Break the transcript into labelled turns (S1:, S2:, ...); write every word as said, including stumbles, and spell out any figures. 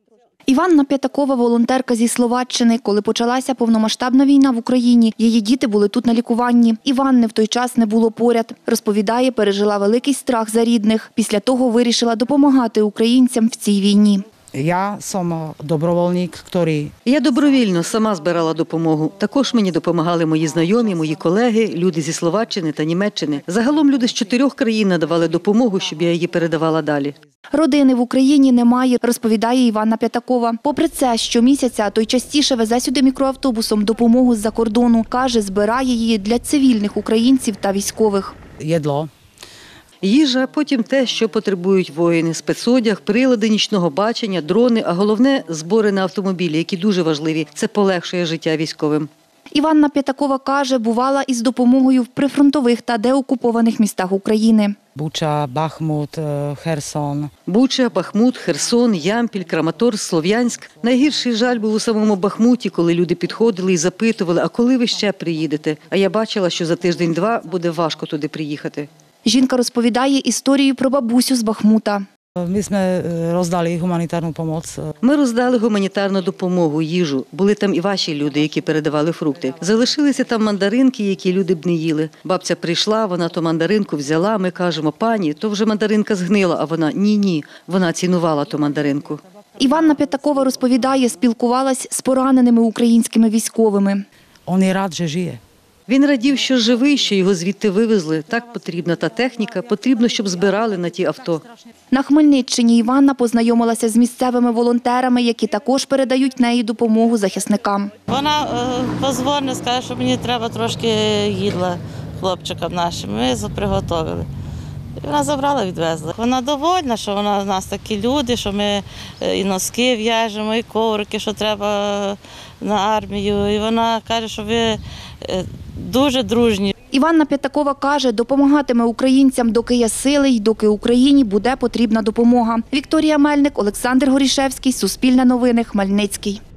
S1: Іванна П'ятакова – волонтерка зі Словаччини. Коли почалася повномасштабна війна в Україні, її діти були тут на лікуванні. Іванни в той час не було поряд. Розповідає, пережила великий страх за рідних. Після того вирішила допомагати українцям в цій війні.
S2: Я сам добровольник, який...
S3: Я добровільно сама збирала допомогу. Також мені допомагали мої знайомі, мої колеги, люди зі Словаччини та Німеччини. Загалом люди з чотирьох країн надавали допомогу, щоб я її передавала далі.
S1: Родини в Україні немає, розповідає Іванна П'ятакова. Попри це, щомісяця, а то й частіше везе сюди мікроавтобусом допомогу з-за кордону. Каже, збирає її для цивільних українців та військових.
S2: Єдло.
S3: Їжа, потім те, що потребують воїни. Спецодяг, прилади нічного бачення, дрони, а головне – збори на автомобілі, які дуже важливі. Це полегшує життя військовим.
S1: Іванна П'ятакова каже, бувала із допомогою в прифронтових та деокупованих містах України.
S2: Буча, Бахмут, Херсон.
S3: Буча, Бахмут, Херсон, Ямпіль, Краматорськ, Слов'янськ. Найгірший жаль був у самому Бахмуті, коли люди підходили і запитували, а коли ви ще приїдете? А я бачила, що за тиждень-два буде важко туди приїхати.
S1: Жінка розповідає історію про бабусю з Бахмута.
S2: Ми роздали гуманітарну допомогу.
S3: Ми роздали гуманітарну допомогу, їжу. Були там і ваші люди, які передавали фрукти. Залишилися там мандаринки, які люди б не їли. Бабця прийшла, вона ту мандаринку взяла, ми кажемо, пані, то вже мандаринка згнила, а вона, ні-ні, вона цінувала ту мандаринку.
S1: Іванна П'ятакова розповідає, спілкувалась з пораненими українськими військовими.
S2: Він рад, що живе.
S3: Він радів, що живий, що його звідти вивезли. Так потрібна та техніка, потрібно, щоб збирали на ті авто.
S1: На Хмельниччині Іванна познайомилася з місцевими волонтерами, які також передають неї допомогу захисникам.
S4: Вона е, позвонить, скаже, що мені треба трошки їдла хлопчикам нашим. Ми приготували. І вона забрала, відвезла. Вона довольна, що вона, у нас такі люди, що ми і носки в'яжемо, і коврики, що треба на армію. І вона каже, що ви дуже дружні.
S1: Іванна П'ятакова каже, допомагатиме українцям, доки є сили й доки Україні буде потрібна допомога. Вікторія Мельник, Олександр Горішевський, Суспільне новини, Хмельницький.